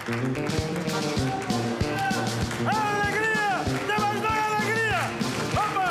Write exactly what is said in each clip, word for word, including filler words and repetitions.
Alegria! Te vazhdoj alegria! Opa!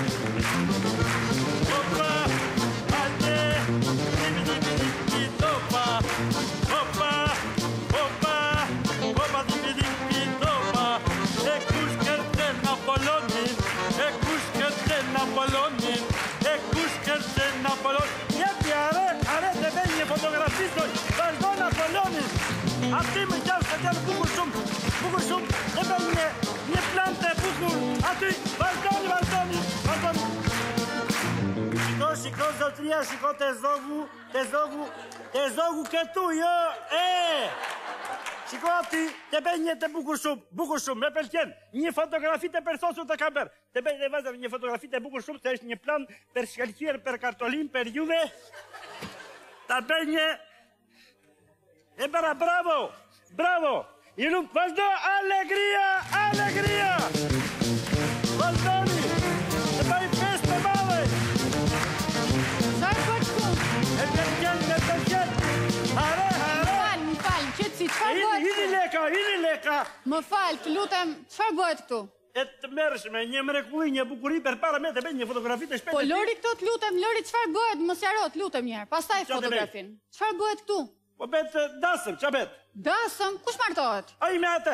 Opa! Hajde! Dibi, dibi, dibi, topa! Opa! Opa! Opa, dibi, dibi, topa! E kush kërte Napolonin? E kush kërte Napolonin? E kush kërte Napolonin? Jepi, are, are, të bëj një fotografistoj! Vazhdo Napolonin! Ati më gjallë, se gjallë bukur shumë, bukur shumë, e bëj një, një plante bukur, ati, vazhdoni, vazhdoni, vazhdoni. Shiko, shiko, zotria, shiko, te zogu, te zogu, te zogu këtu, jo, e! Shiko, ati, te bëj një të bukur shumë, bukur shumë, me pëlqen, një fotografi të personsu të kam bërë, te bëj dhe vazhdo një fotografi të bukur shumë, se është një plan për shkëlqyer, për kartolin, për juve, ta bëj një. E bara, bravo, bravo, i nuk vazhdo, alegria, alegria, vazhdoni, e bëj fest të madhe. Sa e për shku? E përqen, e përqen, hare, hare. Më falë, më falë, qëtësi, qëfar bëhet Hini këtu? leka, hini leka. Më falë, të lutem, qëfar bëhet këtu? E të mërshme, një mrekulli, një bukuri, për para me të bëj një fotografi të shpejtë. Po lori këto të lutem, lori qëfar bëhet, më sjaro të lutem njerë, pastaj Qa të fotografin. Qëfar bëhet këtu? Po betë dasëm, qa betë? Dasëm, kush martohet? A i me atë?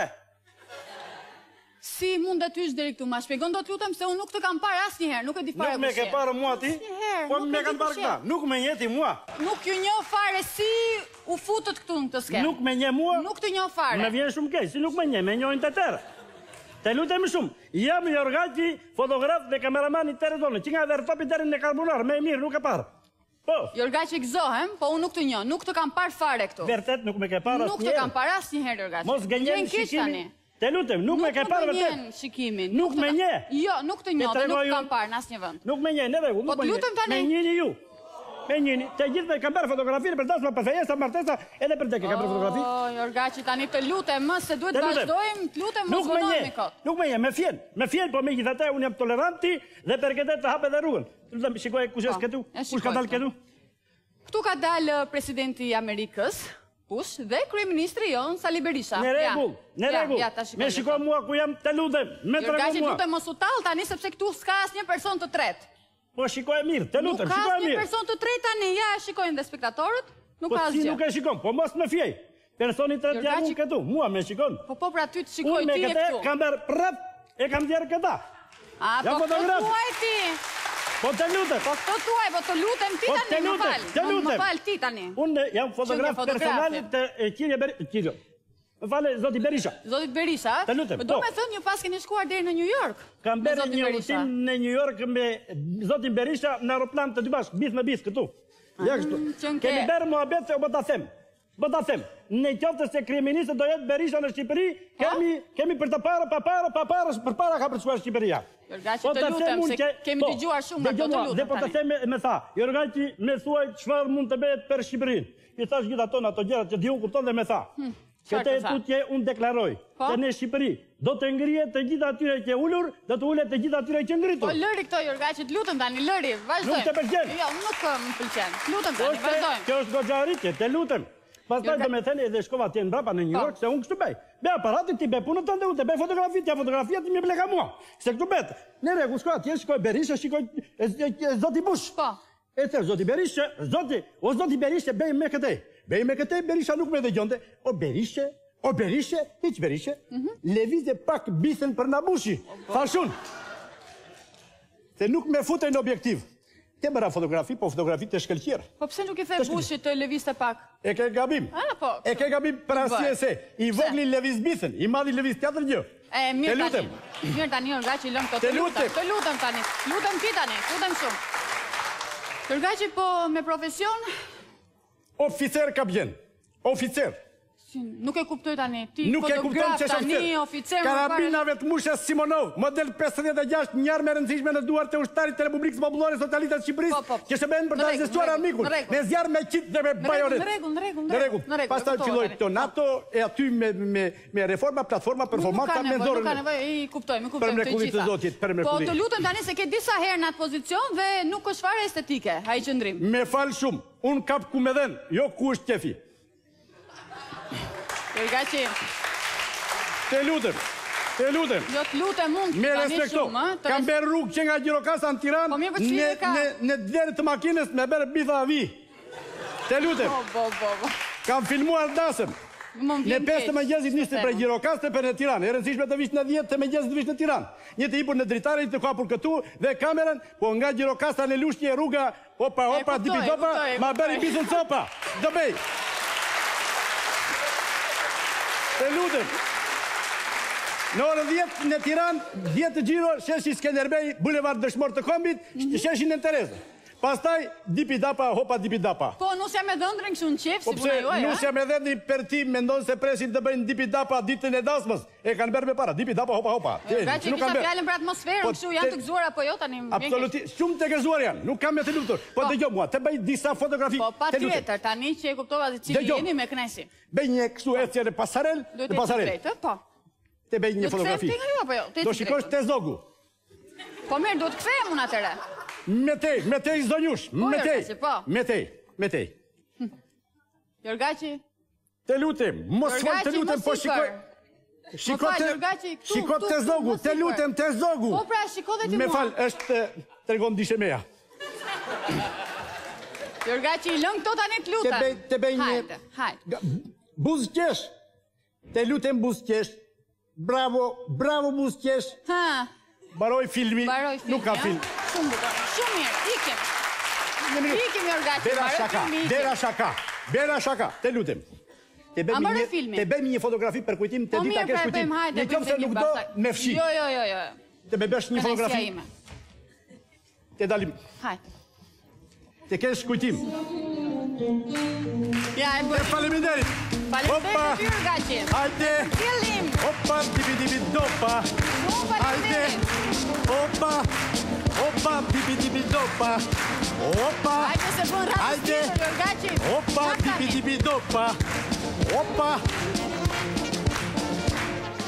Si mund të tysh deri këtu, ma shpjegon do të lutem se unë nuk të kam parë asnjëherë, nuk e di fare Nuk me kush ke je. parë mua ti? Asnjëherë, Po nuk e me di kanë parë kush je. këta, nuk me njeti mua. Nuk ju njoh fare si u futët këtu në këtë skenë. Nuk me nje mua. Nuk të njoh fare. Me vjen shumë keq, si nuk me nje, me njojnë të tërë. Te lutem shumë, jam Jorgaqi, fotograf dhe kameraman i Terezonë, që nga dhe rëtopi deri në karbonar, me e mirë, nuk e parë. Po, Jorgaqi gëzohem, po unë nuk të njoh, nuk të kam parë fare këtu. vërtet nuk me ke parë Nuk të kam parë asnjëherë Jorgaqi. Mos gënjen Gjen keq tani. shikimin. Te lutem, nuk me ke parë Nuk më gënjen vërtet. shikimin. Nuk të me kam- nje. Jo, nuk të njoh, Te dhe nuk tregoj kam unë. parë në asnjë vend. Nuk me nje, në rregull, Po nuk me të nje. lutem tani. Me njëni ju. Me njëni, të gjithë me kam bërë fotografinë për dasma, për fejesa, martesa, edhe për tek e kam bërë fotografi. O, Jorgaqi, tani të lutem, më se duhet Të lutem. vazhdojmë, të lutem, mos Nuk me vonohemi nje, kot. nuk me nje, me fjen, me fjen, po me gjithatë unë jam toleranti dhe për këtë të hape dhe rrugën. Të lutem, shikoj kush është Po, këtu, e kush shikoj ka dalë këtu. këtu. Këtu ka dalë presidenti i Amerikës, Bush, dhe kryeministri jon Sali Berisha. Në rregull, në Ja, rregull. ja, ta shikoj Me në shiko këto. mua ku jam, të lutem, me trego Jorgaqi, mua. lutem mos u tall tani sepse këtu s'ka asnjë person të tretë. Po shikoj mirë, të Nuk lutem, ka shikoj asnjë mirë. person të tretë tani, ja e shikojnë dhe spektatorët, nuk Po ka si asgjë. nuk e shikon, po mos me fjej. Personi tretë jam Jorgaqi- unë këtu, mua me shikon. Po po pra ty të shikoj Unë me ti e këtë këtu. kam bërë prap, e kam djerë këta. A, jam po këto fotograf. tuaj ti. Po të lutem. Po këto tuaj, po të lutem ti Po tani, të më lutem, fal. të Më- Më lutem. fal ti tani. Unë jam fotograf Që një personal fotografi. të e, Qirje Beri... Qirjo. Më fale, zoti Berisha. Zotit Berisha, Të lutem, po do po. me thënë ju pas keni shkuar deri në New York. Kam me bërë zotin një Berisha. udhëtim në New York me zotin Berisha në aeroplan të dy bashkë, bis me bis këtu. Ja kështu. që nke. Kemi bërë muhabet se o bëta them. Bëta them. Në qoftë se kryeministri do jetë Berisha në Shqipëri, kemi kemi për të parë, pa parë, pa parë, për para ka për të shkuar Shqipëria. Jorgaqi, Po të them lutem, unë se që- kemi po, dëgjuar shumë nga dëgjoj këto, të mua, lutem Dhe po të tani. them me- me tha, Jorgaqi, me thuaj çfarë mund të bëhet për Shqipërinë. I thash gjithë ato ato gjëra që di unë kupton dhe me tha. çfarë Këtë të tha? tutje unë deklaroj. Po? Se në Shqipëri do të ngrihet të gjithë atyre që ulur, do të ulet të gjithë atyre që Po ngritur. lëri këto Jorgaqi, të lutem tani, lëri, vazhdojmë. Nuk të pëlqen? Jo, nuk uh, më pëlqen. Të lutem tani, Ose, vazhdojmë. kjo është goxha rritje, të lutem. Pastaj Jorga- do me thënë edhe shkova atje në mbrapa në New Po. York, se unë kështu bëj. Be aparatin ti be punën tënde, unë të bëj fotografi, ti fotografia ti më bleka mua. Se këtu bet. Në rregull, shkoj atje, shkoj Berisha, shikoj e, e, e, zoti Bush. Po. E the zoti Berisha, zoti, o zoti Berisha bëj me këtë. Bëj me këtë, Berisha nuk më dëgjonte. O Berisha, o Berisha, hiç Berisha. Lëvizje pak bisën për Nabushi. Thashun. Se nuk me futej në objektiv. Ke bëra fotografi, po fotografi të shkëlqyer. Po pse nuk i the Bushit të lëvizte pak? E ke gabim. A, po. E ke gabim për arsye Bëj. se i vogli lëviz bisën, i madhi lëviz tjetër gjë. E, Të mirë lutem. tani. Mirë tani, Jorgaqi, lëm këto. Të Të lutem, lutem. të lutem tani. Lutem ti tani, lutem shumë. Jorgaqi, po me profesion, Oficer kapjen. Oficer. si, nuk e kuptoj tani. Ti Nuk e kupton fotograf që është tani, oficer. oficer, më Karabinave të Mushes Simonov, model pesëdhjetë e gjashtë, një armë e rëndësishme në duart të ushtarit të Republikës Popullore Socialiste të Shqipërisë, Po, po. që shërbejnë për Në ta rregull, arrestuar në rregull, armikun, në rregull. me zjarr me qit dhe me Në bajonet. rregull, në rregull, në rregull, Në rregull. në rregull, Pastaj e kuptova filloi tani. këto NATO e aty me me me reforma, platforma, performanca Nuk ka me nevojë, dorën. nuk ka nevojë, i kuptoj, më kuptoj Për të mrekullit të gjitha. Zotit, për Po mrekullit. të lutem tani se ke disa herë në atë pozicion dhe nuk është fare estetike, ai qëndrim. Me fal shumë, unë kap ku me dhen, jo ku është qefi. Jorgaci, Te lutem, te lutem. jo të lutem mund, Me tani respekto, shumë, ë, të kam res- bërë rrugë që nga Gjirokasta në Tiranë, Po mirë, po në, çfarë ka? në, në derë të makinës me bërë bitha avi. Te lutem, Po, po, po, po. kam filmuar dasëm. Më Në vjen pesë të keq. mëngjesit niste prej Gjirokaste për në Tiranë. E rëndësishme të vish në dhjetë të mëngjesit të vish në Tiranë. Një të hipur në dritare, një të kapur këtu dhe kamerën, po nga Gjirokasta në Lushnjë rruga, opa, E opa, kuptoj, dipi e dopa, kuptoj, e ma kuptoj. bëri bisull copa. Do bëj. Të lutem. Në orën dhjetë në Tiranë, dhjetë të gjiro, sheshi Skenderbej, Bulevard Dëshmor të Kombit, sheshi në Terezë. Pastaj, dipi dapa, hopa, dipi dapa. Po, nus jam e dhëndrin kështu në qef, Po si pse, puna juaj, nus jam edhe një për ti mendon se presin të bëjnë dipi dapa ditën e dasmës. E kanë bërë me para, dipi dapa, hopa, hopa. Jorgaci, kisha fjalën për atmosferën, Po, kështu janë te- të gëzuar apo jo tani? më vjen keq. Absolutisht, shumë të gëzuar janë, nuk kam me të luftur. Po Po. dëgjoj mua, të bëj disa fotografi. Po, pa të lutem. tjetër, tani që e kuptova se cili Dëgjoj. jeni me kënaqësi. Bëj një kështu ecje në pasarel, Duhet në të pasarel. drejtë, po. Të bëj një Do të fotografi. kthehem te ju apo jo? Te Do ti shikosh drejtë. te zogu. Po mirë, duhet të kthehem unë atëre. Me tej, me tej zonjush, me tej. Jorgaci, po. Me tej, me tej. Jorgaci, Të lutem, mos fol të Jorgaci, lutem, mos po i shikoj. bër. Shiko fal, te, Jorgaci, këtu, shiko këtu, te këtu, zogu, mos i të bër. lutem te zogu. Po pra, shiko dhe ti Me mua. fal, është tregon dishe meja. Jorgaci, lën këto tani të lutem. Te bëj- te bëj një- Hajde, hajde. Ga- Buzqesh. Te lutem buzqesh. Bravo, bravo buzqesh. Ha, Baroj filmi. baroj filmi. Nuk ka ja? film. Shumë bukur. Shumë mirë, ikim. Një minutë. Ikim Jorgaci, Bera baroj shaka, filmi. ikim. bera shaka, bera shaka, te lutem. Te A bëjmë mbaroj një, filmin? te bëjmë një fotografi për kujtim, te Po dita mirë, kesh pra e kujtim. bëjmë, hajde. Në qoftë se bëjmë nuk një do, bashkë. me fshi. Jo, jo, jo, jo. Te me bësh një Kënaqësia fotografi, ime. te dalim, Hajde. te kesh kujtim. Ja, e E bëj. faleminderit. Faleminderit ty, Jorgaci. Hajde. Fillim. Opa, dibi dibi dopa. Shumë Hajde. faleminderit. Opa. Opa, dibi dibi dopa. Opa. Hajde se bën radhë Hajde. tjetër, Jorgaci. Opa, Çfarë dibi tani? dibi dopa. Opa.